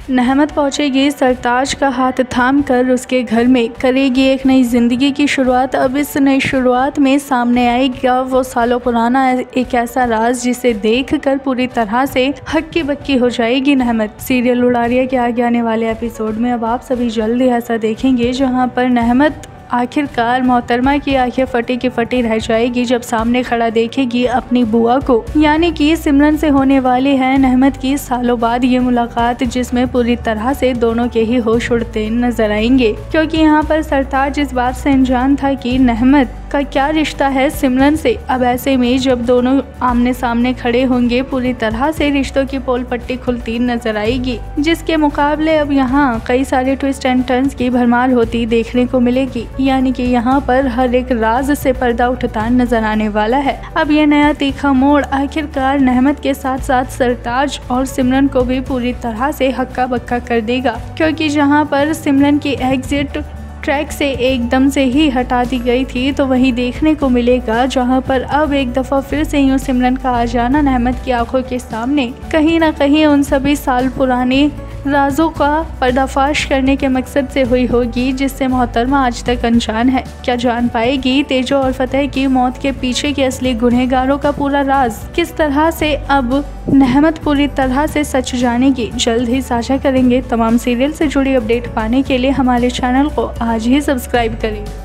नहमत पहुंचेगी सरताज का हाथ थाम कर उसके घर में, करेगी एक नई जिंदगी की शुरुआत। अब इस नई शुरुआत में सामने आएगा वो सालों पुराना एक ऐसा राज जिसे देखकर पूरी तरह से हक्की बक्की हो जाएगी नहमत। सीरियल उड़ारिया के आगे आने वाले एपिसोड में अब आप सभी जल्द ही ऐसा देखेंगे जहां पर नहमत आखिरकार मोहतरमा की आंखें फटी की फटी रह जाएगी जब सामने खड़ा देखेगी अपनी बुआ को, यानी कि सिमरन से होने वाली है नहमत की सालों बाद ये मुलाकात, जिसमें पूरी तरह से दोनों के ही होश उड़ते नजर आएंगे। क्योंकि यहाँ पर सरताज इस बात से अनजान था कि नहमत का क्या रिश्ता है सिमरन से। अब ऐसे में जब दोनों आमने सामने खड़े होंगे पूरी तरह से रिश्तों की पोल पट्टी खुलती नजर आएगी, जिसके मुकाबले अब यहाँ कई सारे ट्विस्ट एंड टर्न्स की भरमार होती देखने को मिलेगी, यानी कि यहाँ पर हर एक राज से पर्दा उठता नजर आने वाला है। अब यह नया तीखा मोड़ आखिरकार नहमत के साथ साथ सरताज और सिमरन को भी पूरी तरह से हक्का बक्का कर देगा, क्योंकि जहाँ पर सिमरन की एग्जिट ट्रैक से एकदम से ही हटा दी गई थी, तो वहीं देखने को मिलेगा जहां पर अब एक दफ़ा फिर से यूं सिमरन का आ जाना नहमत की आंखों के सामने कहीं ना कहीं उन सभी साल पुराने राजों का पर्दाफाश करने के मकसद से हुई होगी, जिससे मोहतरमा आज तक अनजान है। क्या जान पाएगी तेजो और फतेह की मौत के पीछे के असली गुनहगारों का पूरा राज? किस तरह से अब नहमत पूरी तरह से सच जानेगी? जल्द ही साझा करेंगे। तमाम सीरियल से जुड़ी अपडेट पाने के लिए हमारे चैनल को आज ही सब्सक्राइब करें।